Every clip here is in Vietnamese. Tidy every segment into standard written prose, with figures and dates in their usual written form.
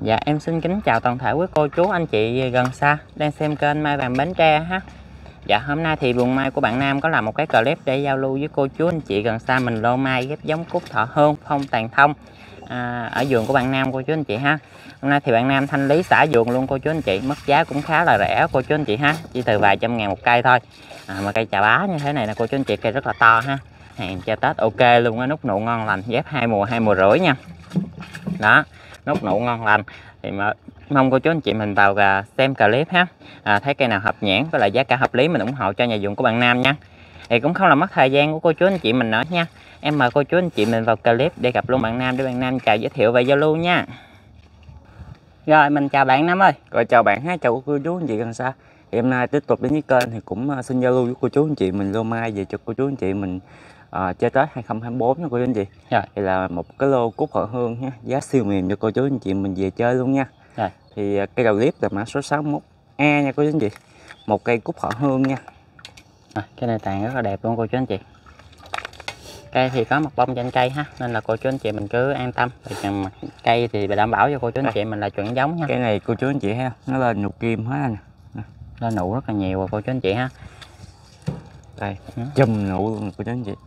Dạ em xin kính chào toàn thể quý cô chú anh chị gần xa đang xem kênh Mai Vàng Bến Tre ha. Dạ hôm nay thì vườn mai của bạn Nam có làm một cái clip để giao lưu với cô chú anh chị gần xa mình lô mai ghép giống cúc Thọ Hương phong tàn thông ở vườn của bạn Nam cô chú anh chị ha. Hôm nay thì bạn Nam thanh lý xả vườn luôn cô chú anh chị, mất giá cũng khá là rẻ cô chú anh chị ha, chỉ từ vài trăm ngàn một cây thôi. Mà cây chà bá như thế này là cô chú anh chị, cây rất là to ha, hàng cho Tết ok luôn á, nút nụ ngon lành, ghép 2 mùa rưỡi nha. Đó, nút nụ ngon lành thì mong cô chú anh chị mình vào xem clip ha. Thấy cây nào hợp nhãn với lại giá cả hợp lý mình ủng hộ cho nhà vườn của bạn Nam nha. Thì cũng không là mất thời gian của cô chú anh chị mình nữa nha. Em mời cô chú anh chị mình vào clip để gặp luôn bạn Nam, để bạn Nam chào giới thiệu và giao lưu nha. Rồi mình chào bạn Nam ơi. Rồi chào bạn ha, chào cô chú anh chị gần xa. Thì hôm nay tiếp tục đến với kênh thì cũng xin giao lưu với cô chú anh chị mình lô mai về cho cô chú anh chị mình chơi Tết 2024 nha cô chú anh chị. Rồi. Thì là một cái lô cúc Thọ Hương ha, giá siêu mềm cho cô chú anh chị mình về chơi luôn nha. Rồi. Thì cây đầu clip là mã số 61A nha cô chú anh chị. Một cây cúc Thọ Hương nha. Cái này tàn rất là đẹp luôn cô chú anh chị. Cây thì có mặt bông trên cây ha, nên là cô chú anh chị mình cứ an tâm. Mặt cây thì đảm bảo cho cô chú anh chị mình là chuẩn giống nha. Cái này cô chú anh chị ha, nó lên nụ kim hết nè. Lên nụ rất là nhiều rồi cô chú anh chị ha. Đây, chùm nụ luôn cô chú anh chị.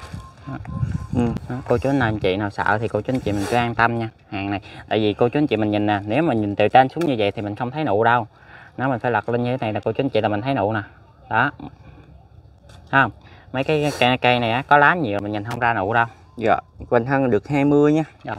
Cô chú anh chị nào sợ thì cô chú anh chị mình cứ an tâm nha. Hàng này tại vì cô chú anh chị mình nhìn nè, nếu mà nhìn từ trên xuống như vậy thì mình không thấy nụ đâu. Nó mình phải lật lên như thế này là cô chú anh chị là mình thấy nụ nè. Đó. Không? Mấy cái cây này á, có lá nhiều mình nhìn không ra nụ đâu. Dạ, quanh thân được 20 nha. Rồi.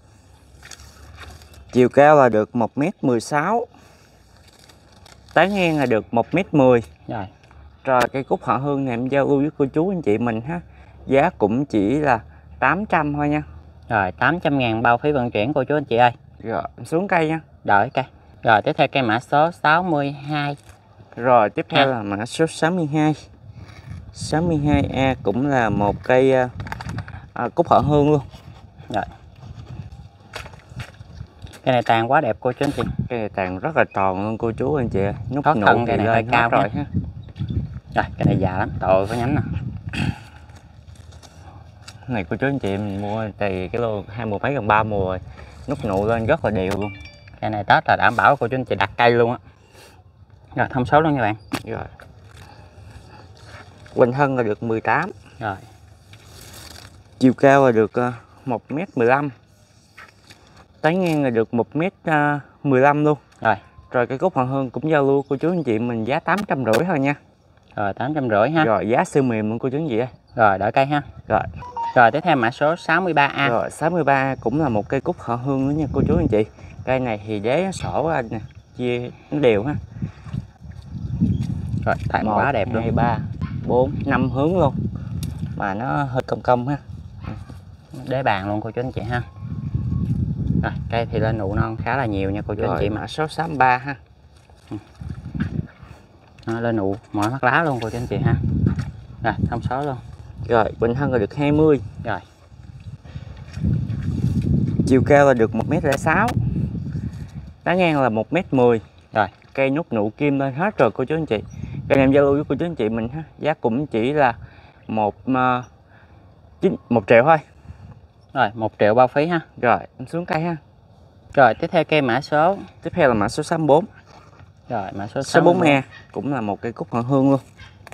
Chiều cao là được 1m16. Tán ngang là được 1m10. Rồi. Rồi cây cúc Thọ Hương này em giao lưu với cô chú anh chị mình ha. Giá cũng chỉ là 800 thôi nha. Rồi 800.000 bao phí vận chuyển cô chú anh chị ơi. Rồi em xuống cây nha. Đợi cây. Rồi tiếp theo cây mã số 62. Rồi tiếp theo là mã số 62. 62A cũng là một cây cúc Thọ Hương luôn. Rồi. Cây này tàn quá đẹp cô chú anh chị. Cây này tàn rất là tròn luôn cô chú anh chị. Nút Có nụ thân cây này hơi cao rồi ha. Rồi cây này già lắm, tội có nhánh nè. Này cô chú anh chị mình mua thì cái lô 2 mùa mấy gần 3 mùa rồi. Nút nụ lên rất là đều luôn. Cây này Tết là đảm bảo cô chú anh chị đặt cây luôn á. Rồi thông số luôn nha bạn. Rồi. Quanh thân là được 18. Rồi. Chiều cao là được 1m15. Tán ngang là được 1m15 luôn. Rồi. Rồi cây cúc Thọ Hương cũng giao lưu cô chú anh chị mình giá 850 thôi nha. Rồi 850 ha. Rồi giá siêu mềm luôn cô chú anh chị ơi. Rồi đợi cây ha. Rồi. Rồi tiếp theo mã số 63A. Rồi 63 cũng là một cây cúc Thọ Hương nữa nha cô chú anh chị. Cây này thì đế sổ anh nè, chia nó đều ha. Rồi tàn quá đẹp luôn. 2, 3, 4, 5 hướng luôn. Mà nó hơi cong cong ha. Đế bàn luôn cô chú anh chị ha. Rồi cây thì lên nụ non khá là nhiều nha cô chú anh chị. Mã số 63 ha. Lên nụ mọi mắt lá luôn cô chú anh chị ha. Rồi thông số luôn. Rồi quanh thân là được 20. Rồi. Chiều cao là được 1m06. Tán ngang là 1m10. Rồi. Cây nút nụ kim lên hết rồi cô chú anh chị. Cây em giao lưu với cô chú anh chị mình ha. Giá cũng chỉ là 1 triệu thôi. Rồi 1 triệu bao phí ha. Rồi em xuống cây ha. Rồi tiếp theo cây mã số. Tiếp theo là mã số 64. Rồi mã số 64E cũng là một cây cúc Thọ Hương luôn.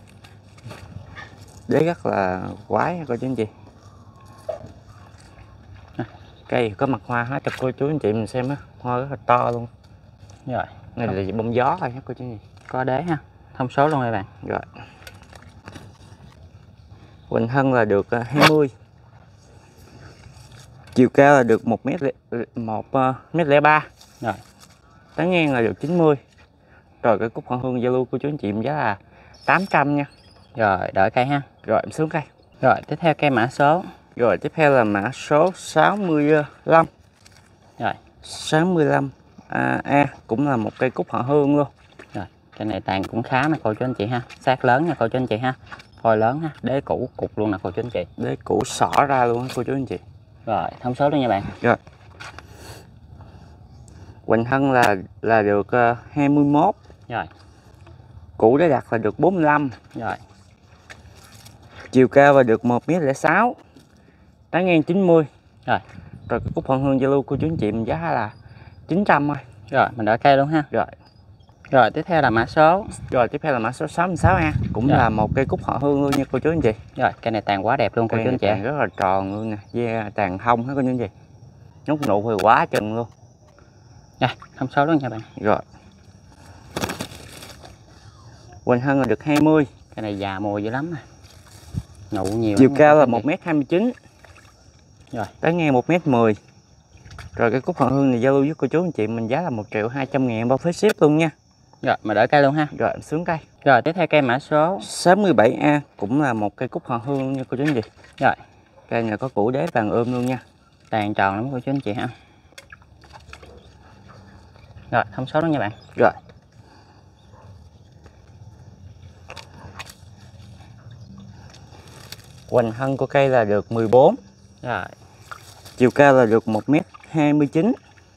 Đế rất là quái cô chú anh chị. Cây có mặt hoa hết cho cô chú anh chị mình xem á, hoa rất là to luôn. Rồi. Này là bông gió thôi cô chú anh chị. Có đế ha. Thông số luôn các bạn. Rồi. Quanh thân là được 20. Chiều cao là được 1m03. Rồi. Tán ngang là được 90. Rồi cái cúc Thọ Hương giao lưu cô chú anh chị giá là 800 nha. Rồi đợi cây ha. Rồi em xuống cây. Rồi tiếp theo cây mã số. Rồi tiếp theo là mã số 65. Rồi. 65 A cũng là một cây cúc Thọ Hương luôn. Rồi cây này tàn cũng khá nè cô chú anh chị ha. Sát lớn nha cô chú anh chị ha. Phôi lớn ha, đế cũ cục luôn nè cô chú anh chị. Đế cũ xỏ ra luôn cô chú anh chị. Rồi thông số luôn nha bạn. Rồi. Quanh thân là được 21. Rồi. Củ đế đặt là được 45. Rồi. Chiều cao là được 1m06. Tán ngang 90. Rồi. Rồi cái cúc Thọ Hương giao lưu cô chú anh chị mình giá là 900 thôi. Rồi mình đợi cây luôn ha. Rồi. Rồi tiếp theo là mã số. Rồi tiếp theo là mã số 66A, cũng Rồi. là một cây cúc họ hương luôn nha cô chú anh chị. Rồi cây này tàn quá đẹp luôn cô Cây chú này anh chị. tàn rất là tròn luôn nè, da tàn hông hết cô chú anh chị. Nút nụ thì quá chừng luôn. Rồi thông số luôn nha bạn. Rồi. Hoành thân là được 20. Cái này già mùa dữ lắm nè. Nụ nhiều. Chiều cao là cô chú anh 1m29. Rồi. Tới ngang 1m10. Rồi cái cúc họ hương này giao lưu với cô chú anh chị mình giá là 1.200.000 bao phí ship luôn nha. chị. Rồi mình đợi cây luôn ha. Rồi em xuống cây. Rồi tiếp theo cây mã số 67A, cũng là một cây cúc họ hương luôn nha cô chú anh chị. Rồi. Cây này có củ đế vàng ươm luôn nha. Tàn tròn lắm cô chú anh chị ha. Rồi thông số đó nha bạn. Rồi. Hoành thân của cây là được 14. Rồi. Chiều cao là được 1m29.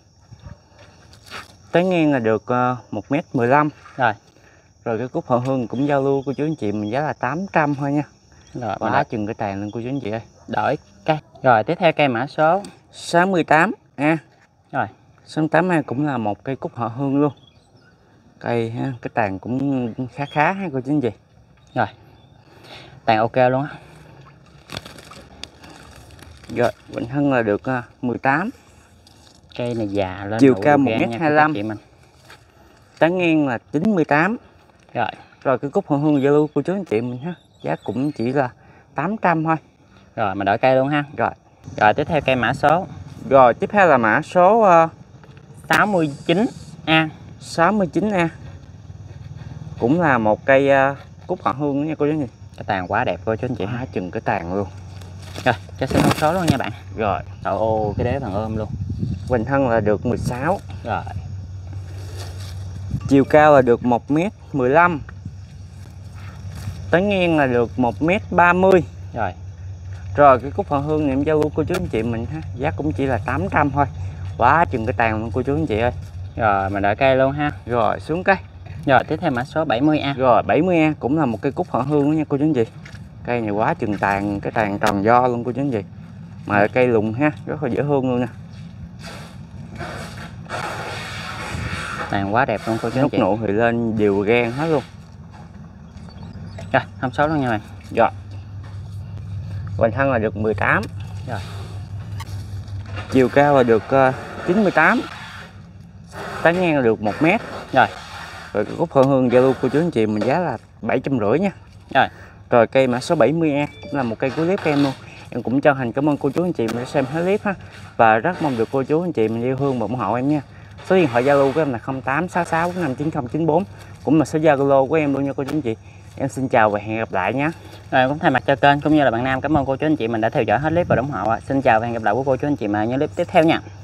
Tới ngang là được 1m15. Rồi. Rồi cái cúc họ hương cũng giao lưu cô chú anh chị mình giá là 800 thôi nha. Rồi Quá chừng cái tàn luôn cô chú anh chị ơi. đổi cây. Rồi tiếp theo cây mã số 68A. Rồi. 68A cũng là một cây cúc họ hương luôn. Cây ha, cái tàn cũng khá khá ha cô chú anh chị. Rồi. Tàn ok luôn á. Rồi, hoành thân là được 18. Cây này già lên. Chiều nụ cao gan nha, 1m25. cô chị mình. Tán ngang là 98. Rồi. Rồi cái cúc họ hương giao lưu cô chú anh chị mình ha. Giá cũng chỉ là 800 thôi. Rồi mình đổi cây luôn ha. Rồi. Rồi tiếp theo cây mã số Rồi tiếp theo là mã số 69A. 69A. Cũng là một cây cúc họ hương nha cô chú anh chị. Cái tàn quá đẹp cô chú anh chị ha. Quá chừng cái tàn luôn. Rồi cho xin thông số luôn nha bạn. Rồi. Ô cái đế bằng ôm luôn. Hoành thân là được 16. Rồi. Chiều cao là được 1m15. Tán ngang là được 1m30. Rồi. Rồi cái cúc họ hương này em giao lưu cô chú anh chị mình ha. Giá cũng chỉ là 800 thôi. Quá chừng cái tàn luôn cô chú anh chị ơi. Rồi mình đợi cây luôn ha. Rồi xuống cây. Rồi tiếp theo mã số 70A. Rồi 70A cũng là một cây cúc họ hương đó nha cô chú anh chị. Cây này quá chừng tàn, cái tàn tròn do luôn cô chú anh chị. Mà cây lùng ha, rất là dễ hương luôn nè. Tàn quá đẹp luôn cô chú anh Nút chị. nụ thì lên đều gan hết luôn. Rồi thông số luôn nha bạn. Rồi. Hoành thân là được 18. Rồi. Chiều cao là được 98. Tán ngang là được 1 mét. Rồi. Rồi cái cúc họ hương giao lưu cô chú anh chị mình giá là 750 nha. Rồi. Rồi cây mã số 70A cũng là một cây cuối clip em luôn. Em cũng chân thành cảm ơn cô chú anh chị mình đã xem hết clip ha. Và rất mong được cô chú anh chị mình yêu thương và ủng hộ em nha. Số điện thoại Zalo của em là 0866459094, cũng là số Zalo của em luôn nha cô chú anh chị. Em xin chào và hẹn gặp lại nhé. Rồi cũng thay mặt cho kênh cũng như là bạn Nam cảm ơn cô chú anh chị mình đã theo dõi hết clip và ủng hộ. Xin chào và hẹn gặp lại của cô chú anh chị mà những clip tiếp theo nha.